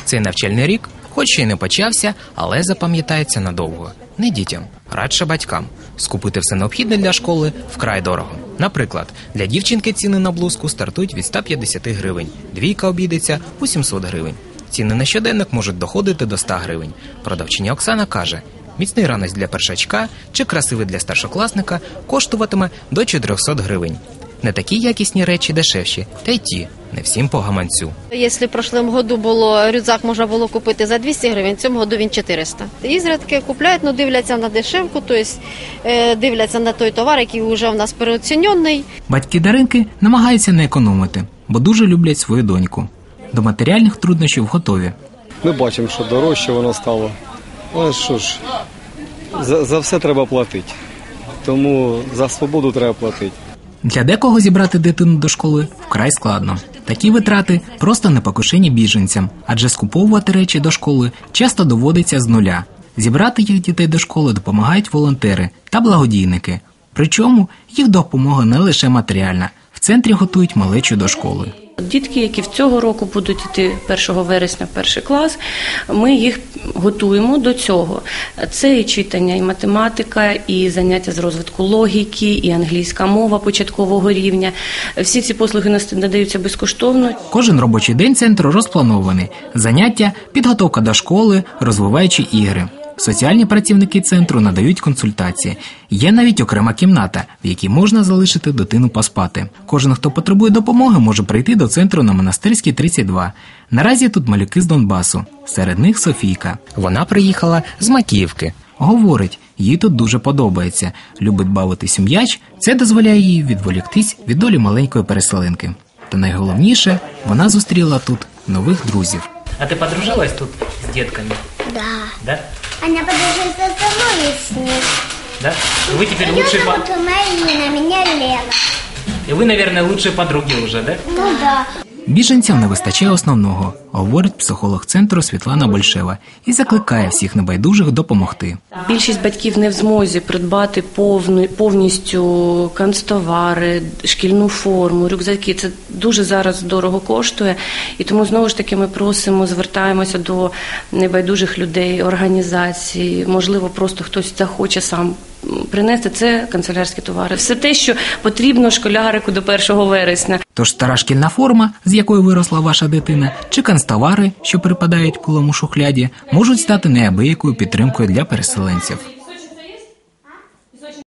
Цей навчальний рік, хоч ще й не почався, але запам'ятається надовго. Не дітям, радше батькам. Скупити все необхідне для школи вкрай дорого. Наприклад, для дівчинки ціни на блузку стартують від 150 гривень, двійка обійдеться у 700 гривень. Ціни на щоденник можуть доходити до 100 гривень. Продавчиня Оксана каже, міцний ранець для першачка чи красивий для старшокласника коштуватиме до 400 гривень. Не такі якісні речі дешевші, та й ті не всім по гаманцю. Якщо в прошлому году рюкзак можна було купити за 200 гривень, в цьому году він 400. Ізредки купляють, але дивляться на дешевку, тобто дивляться на той товар, який вже в нас переоцінений. Батьки Даринки намагаються не економити, бо дуже люблять свою доньку. До матеріальних труднощів готові. Ми бачимо, що дорожче воно стало. Але що ж, за все треба платити. Тому за свободу треба платити. Для декого зібрати дитину до школи вкрай складно. Такі витрати просто непокушені біженцям, адже скуповувати речі до школи часто доводиться з нуля. Зібрати їх дітей до школи допомагають волонтери та благодійники. Причому їх допомога не лише матеріальна. В центрі готують малечу до школи. Дітки, які в цього року будуть йти 1 вересня в перший клас, ми їх готуємо до цього. Це і читання, і математика, і заняття з розвитку логіки, і англійська мова початкового рівня. Всі ці послуги надаються безкоштовно. Кожен робочий день центру розпланований. Заняття, підготовка до школи, розвиваючі ігри. Соціальні працівники центру надають консультації. Є навіть окрема кімната, в якій можна залишити дитину поспати. Кожен, хто потребує допомоги, може прийти до центру на Монастирській, 32. Наразі тут малюки з Донбасу. Серед них Софійка. Вона приїхала з Макіївки. Говорить, їй тут дуже подобається. Любить бавитись у м'яч, це дозволяє їй відволіктись від долі маленької переселенки. Та найголовніше, вона зустріла тут нових друзів. А ти подружилась тут з дітками? Да. Она подружилась со мной с ней. Да? Вы теперь лучшие подруги. Марина, меня Лена. И вы, наверное, лучшие подруги уже, да? Ну да. Біженцям не вистачає основного, говорить психолог центру Світлана Большева і закликає всіх небайдужих допомогти. Більшість батьків не в змозі придбати повністю канцтовари, шкільну форму, рюкзаки. Це дуже зараз дорого коштує. І тому, знову ж таки, ми просимо, звертаємося до небайдужих людей, організацій. Можливо, просто хтось захоче сам принести, це канцелярські товари. Все те, що потрібно школярику до 1 вересня. Тож стара шкільна форма, з якою виросла ваша дитина, чи канцтовари, що припадають пилом у шухляді, можуть стати неабиякою підтримкою для переселенців.